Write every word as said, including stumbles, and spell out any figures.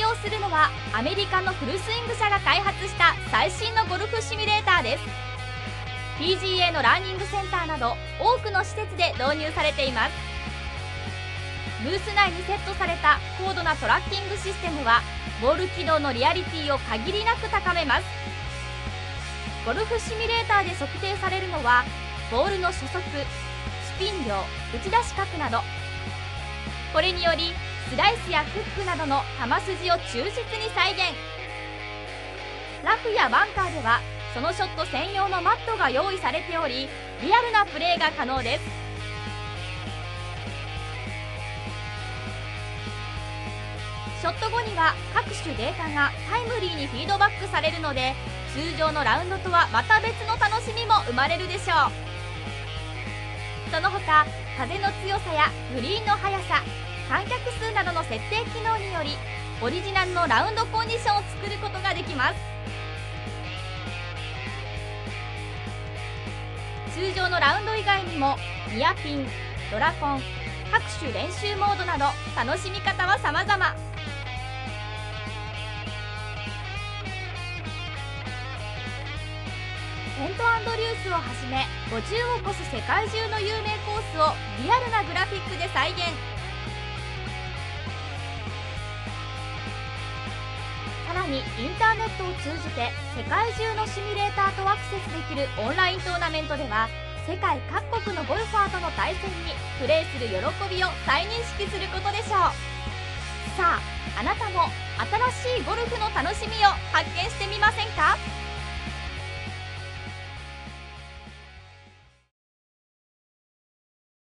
用するのはアメリカのフルスイング社が開発した最新のゴルフシミュレーターです。 ピージーエー のラーニングセンターなど多くの施設で導入されています。ブース内にセットされた高度なトラッキングシステムはボール軌道のリアリティを限りなく高めます。ゴルフシミュレーターで測定されるのはボールの初速、スピン量、打ち出し角など。これによりスライスやフックなどの球筋を忠実に再現。ラフやバンカーではそのショット専用のマットが用意されており、リアルなプレーが可能です。ショット後には各種データがタイムリーにフィードバックされるので、通常のラウンドとはまた別の楽しみも生まれるでしょう。その他、風の強さやグリーンの速さ、観客数などの設定機能によりオリジナルのラウンドコンディションを作ることができます。通常のラウンド以外にもニアピン、ドラコン、各種練習モードなど楽しみ方は様々。セントアンドリュースをはじめごじゅうを超す世界中の有名コースをリアルなグラフィックで再現。さらにインターネットを通じて世界中のシミュレーターとアクセスできるオンライントーナメントでは、世界各国のゴルファーとの対戦にプレーする喜びを再認識することでしょう。さあ、あなたも新しいゴルフの楽しみを発見してみませんか？